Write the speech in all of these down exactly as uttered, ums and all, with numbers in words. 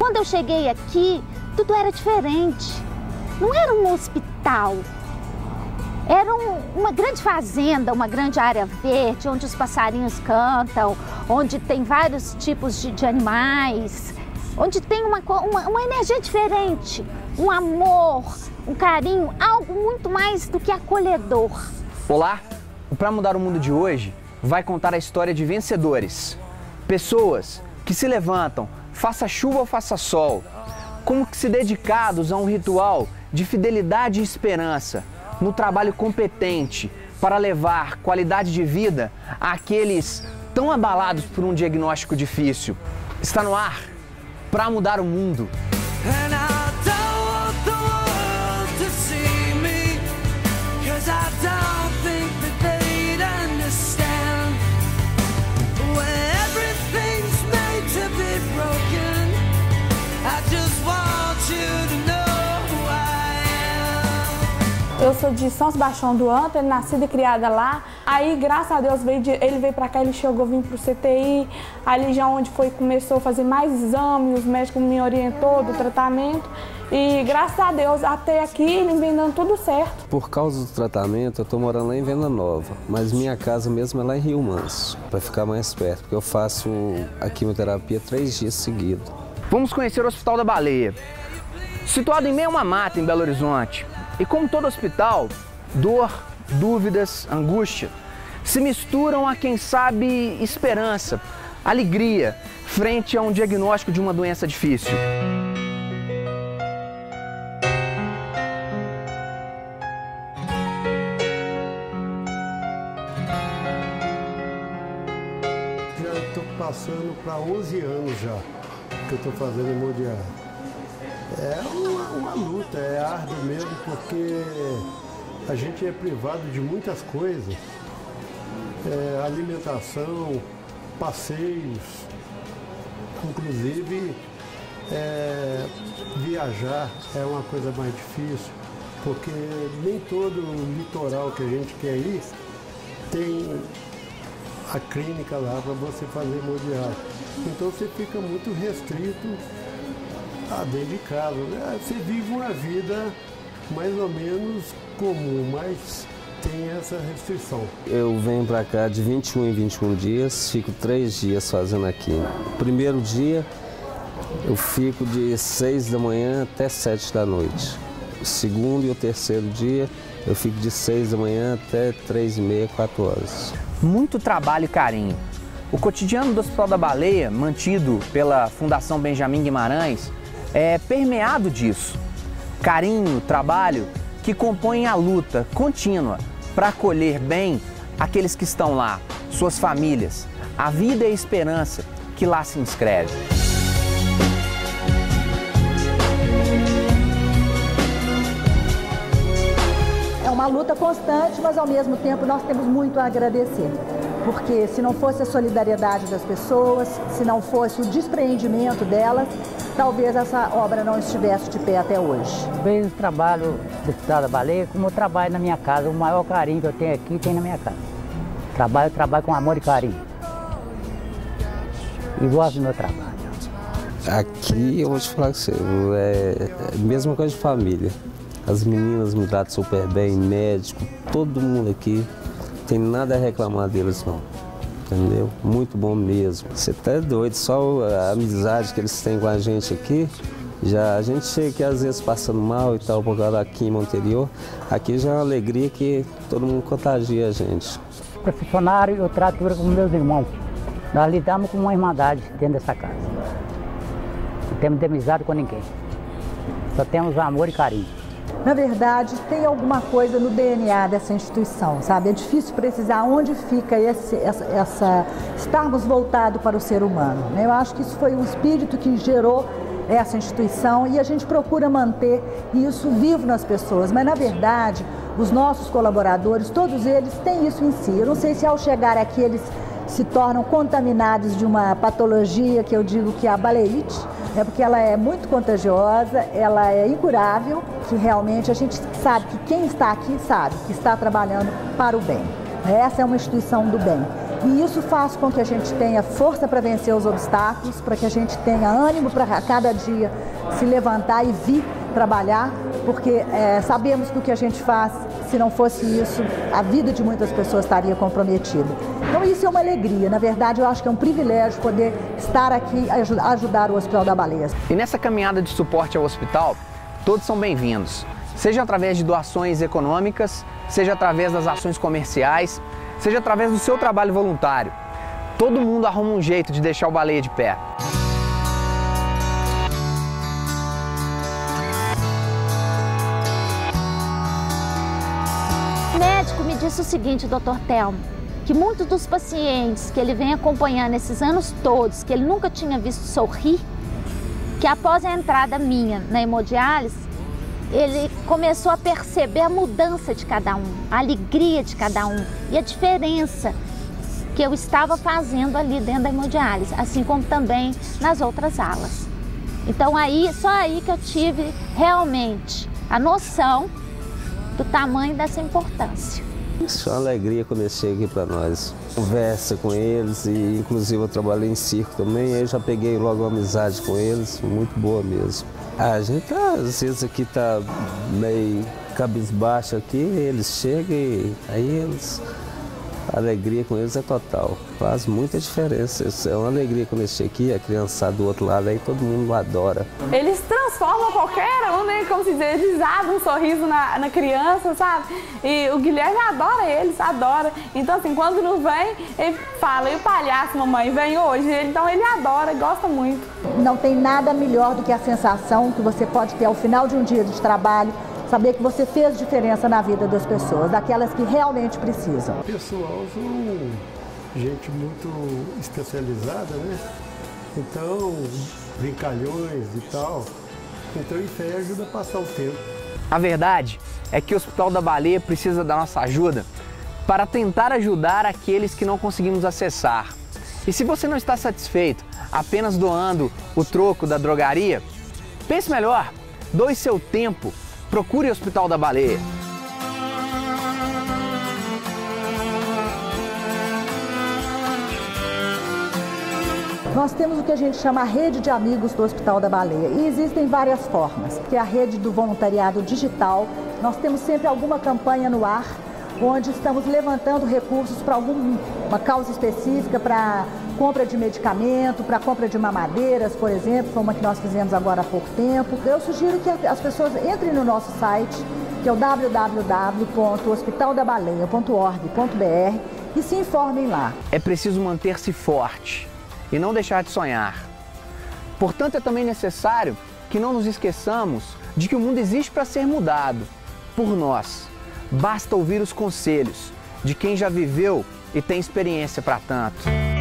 Quando eu cheguei aqui, tudo era diferente. Não era um hospital. Era um, uma grande fazenda, uma grande área verde, onde os passarinhos cantam, onde tem vários tipos de, de animais, onde tem uma, uma, uma energia diferente, um amor, um carinho, algo muito mais do que acolhedor. Olá, o Pra Mudar o Mundo de hoje vai contar a história de vencedores. Pessoas que se levantam, faça chuva ou faça sol, como que se dedicados a um ritual de fidelidade e esperança, no trabalho competente para levar qualidade de vida àqueles tão abalados por um diagnóstico difícil. Está no ar, Pra Mudar o Mundo. Eu sou de São Sebastião do Antro, nascida e criada lá. Aí, graças a Deus, veio de, ele veio pra cá, ele chegou, vim pro C T I. Ali já onde foi, começou a fazer mais exames, os médicos me orientou do tratamento. E graças a Deus, até aqui, ele vem dando tudo certo. Por causa do tratamento, eu tô morando lá em Venda Nova. Mas minha casa mesmo é lá em Rio Manso, pra ficar mais perto. Porque eu faço a quimioterapia três dias seguidos. Vamos conhecer o Hospital da Baleia. Situado em meio a uma mata em Belo Horizonte. E como todo hospital, dor, dúvidas, angústia se misturam a, quem sabe, esperança, alegria, frente a um diagnóstico de uma doença difícil. Já estou passando para onze anos já que eu estou fazendo hemodiálise. É uma, uma luta, é árduo mesmo, porque a gente é privado de muitas coisas. É, alimentação, passeios, inclusive é, viajar é uma coisa mais difícil, porque nem todo litoral que a gente quer ir tem a clínica lá para você fazer hemodiálise. Então você fica muito restrito a dentro de casa, né? Você vive uma vida mais ou menos comum, mas tem essa restrição. Eu venho para cá de vinte e um em vinte e um dias, fico três dias fazendo aqui. Primeiro dia eu fico de seis da manhã até sete da noite. O segundo e o terceiro dia eu fico de seis da manhã até três e meia, quatro horas. Muito trabalho e carinho. O cotidiano do Hospital da Baleia, mantido pela Fundação Benjamin Guimarães, é permeado disso. Carinho, trabalho que compõem a luta contínua para acolher bem aqueles que estão lá, suas famílias, a vida e a esperança que lá se inscreve. É uma luta constante, mas ao mesmo tempo nós temos muito a agradecer. Porque se não fosse a solidariedade das pessoas, se não fosse o despreendimento delas, talvez essa obra não estivesse de pé até hoje. Vejo o trabalho do Hospital da Baleia como eu trabalho na minha casa. O maior carinho que eu tenho aqui tem na minha casa. Trabalho, trabalho com amor e carinho. E gosto do meu trabalho. Aqui eu vou te falar com você, é a mesma coisa de família. As meninas me tratam super bem, médico, todo mundo aqui. Não tem nada a reclamar deles não, entendeu? Muito bom mesmo. Você tá doido, só a amizade que eles têm com a gente aqui, já a gente chega aqui às vezes passando mal e tal, por causa da quimio anterior, aqui já é uma alegria que todo mundo contagia a gente. Profissionário, eu trato como meus irmãos. Nós lidamos com uma irmandade dentro dessa casa. Não temos amizade com ninguém. Só temos amor e carinho. Na verdade, tem alguma coisa no D N A dessa instituição, sabe? É difícil precisar onde fica esse, essa, essa, estarmos voltados para o ser humano, né? Eu acho que isso foi um espírito que gerou essa instituição e a gente procura manter isso vivo nas pessoas, mas na verdade, os nossos colaboradores, todos eles têm isso em si. Eu não sei se ao chegar aqui eles se tornam contaminados de uma patologia que eu digo que é a baleite, é porque ela é muito contagiosa, ela é incurável, que realmente a gente sabe que quem está aqui sabe que está trabalhando para o bem. Essa é uma instituição do bem. E isso faz com que a gente tenha força para vencer os obstáculos, para que a gente tenha ânimo para a cada dia se levantar e vir trabalhar, porque é, sabemos que o que a gente faz, se não fosse isso, a vida de muitas pessoas estaria comprometida. Então isso é uma alegria, na verdade eu acho que é um privilégio poder estar aqui e ajudar o Hospital da Baleia. E nessa caminhada de suporte ao hospital, todos são bem-vindos, seja através de doações econômicas, seja através das ações comerciais, seja através do seu trabalho voluntário. Todo mundo arruma um jeito de deixar o Baleia de pé. O médico me disse o seguinte, doutor Telmo, que muitos dos pacientes que ele vem acompanhando esses anos todos, que ele nunca tinha visto sorrir, que após a entrada minha na hemodiálise, ele começou a perceber a mudança de cada um, a alegria de cada um e a diferença que eu estava fazendo ali dentro da hemodiálise, assim como também nas outras alas. Então aí, só aí que eu tive realmente a noção do tamanho dessa importância. Isso é uma alegria quando eles chegam aqui para nós. Conversa com eles e inclusive eu trabalhei em circo também, aí eu já peguei logo uma amizade com eles, muito boa mesmo. A gente tá, às vezes aqui tá meio cabisbaixo aqui, eles chegam e aí eles, a alegria com eles é total, faz muita diferença. É uma alegria quando eles chegam aqui, a criançada do outro lado aí todo mundo adora. Eles transformam qualquer um, né, como se diz, eles abrem um sorriso na, na criança, sabe? E o Guilherme adora eles, adora. Então assim, quando não vem, ele fala, e o palhaço, mamãe, vem hoje? Então ele adora, gosta muito. Não tem nada melhor do que a sensação que você pode ter ao final de um dia de trabalho, saber que você fez diferença na vida das pessoas, daquelas que realmente precisam. O pessoal são gente muito especializada, né? Então, brincalhões e tal. Então isso aí ajuda a passar o tempo. A verdade é que o Hospital da Baleia precisa da nossa ajuda para tentar ajudar aqueles que não conseguimos acessar. E se você não está satisfeito apenas doando o troco da drogaria, pense melhor, doe seu tempo, procure o Hospital da Baleia. Nós temos o que a gente chama a rede de amigos do Hospital da Baleia e existem várias formas, que é a rede do voluntariado digital. Nós temos sempre alguma campanha no ar, onde estamos levantando recursos para alguma causa específica, para compra de medicamento, para compra de mamadeiras, por exemplo, como a que nós fizemos agora há pouco tempo. Eu sugiro que as pessoas entrem no nosso site, que é o w w w ponto hospital da baleia ponto org ponto b r e se informem lá. É preciso manter-se forte e não deixar de sonhar. Portanto, é também necessário que não nos esqueçamos de que o mundo existe para ser mudado por nós. Basta ouvir os conselhos de quem já viveu e tem experiência para tanto.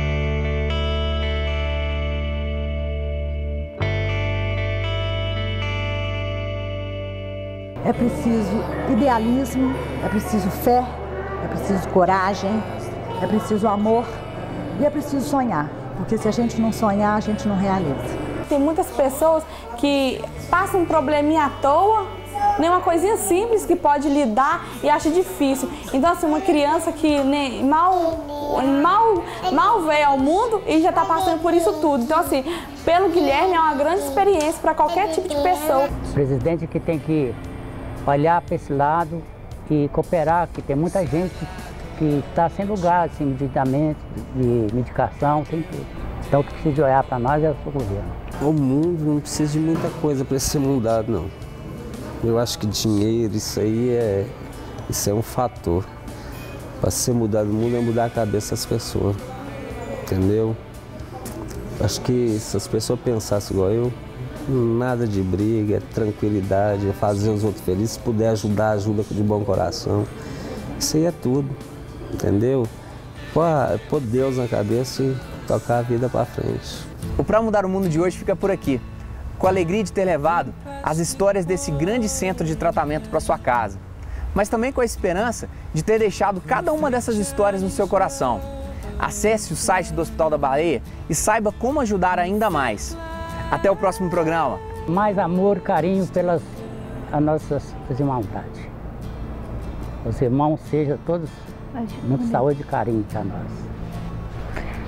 É preciso idealismo, é preciso fé, é preciso coragem, é preciso amor e é preciso sonhar. Porque se a gente não sonhar, a gente não realiza. Tem muitas pessoas que passam um probleminha à toa, nem uma coisinha simples que pode lidar e acha difícil. Então assim, uma criança que nem, mal, mal, mal veio ao mundo e já está passando por isso tudo. Então assim, pelo Guilherme é uma grande experiência para qualquer tipo de pessoa. O presidente que tem que olhar para esse lado e cooperar, que tem muita gente que está sem lugar, sem medicamento, de medicação, sem tudo. Então o que precisa olhar para nós é o governo. O mundo não precisa de muita coisa para ser mudado, não. Eu acho que dinheiro, isso aí é, isso é um fator. Para ser mudado o mundo é mudar a cabeça das pessoas, entendeu? Acho que se as pessoas pensassem igual eu, nada de briga, é tranquilidade, é fazer os outros felizes, se puder ajudar, ajuda de bom coração. Isso aí é tudo, entendeu? Pôr Deus na cabeça e tocar a vida para frente. O Pra Mudar o Mundo de hoje fica por aqui, com a alegria de ter levado as histórias desse grande centro de tratamento para sua casa, mas também com a esperança de ter deixado cada uma dessas histórias no seu coração. Acesse o site do Hospital da Baleia e saiba como ajudar ainda mais. Até o próximo programa. Mais amor, carinho pelas as nossas irmandades. Os irmãos sejam todos muita saúde e carinho para nós.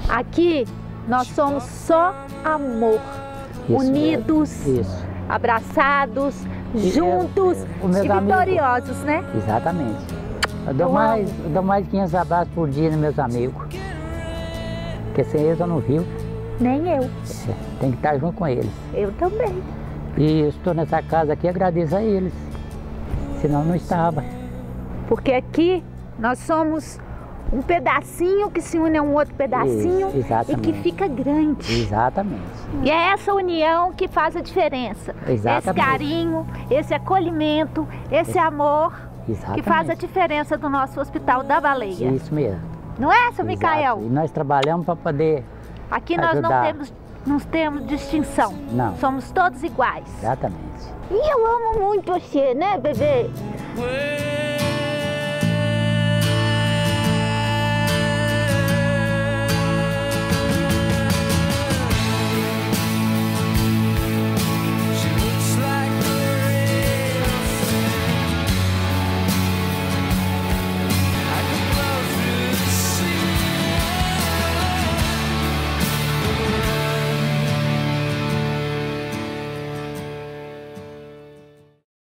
Aqui nós somos só amor, Isso unidos, mesmo. Isso. abraçados, E juntos eu- eu- os meus e amigos. vitoriosos, né? Exatamente. Eu dou, Eu mais, amo. eu dou mais de quinhentos abraços por dia nos meus amigos. Porque sem eles eu não vivo. Nem eu. É, tem que estar junto com eles. Eu também. E eu estou nessa casa aqui, agradeço a eles. Senão não estava. Porque aqui nós somos um pedacinho que se une a um outro pedacinho Isso, e exatamente. que fica grande. Exatamente. E é essa união que faz a diferença. Exatamente. Esse carinho, esse acolhimento, esse amor Exatamente. que faz a diferença do nosso Hospital da Baleia. Isso mesmo. Não é, seu Exato. Micael? E nós trabalhamos para poder Aqui nós não ajudar. temos, não temos distinção. Não. Somos todos iguais. Exatamente. E eu amo muito você, né, bebê?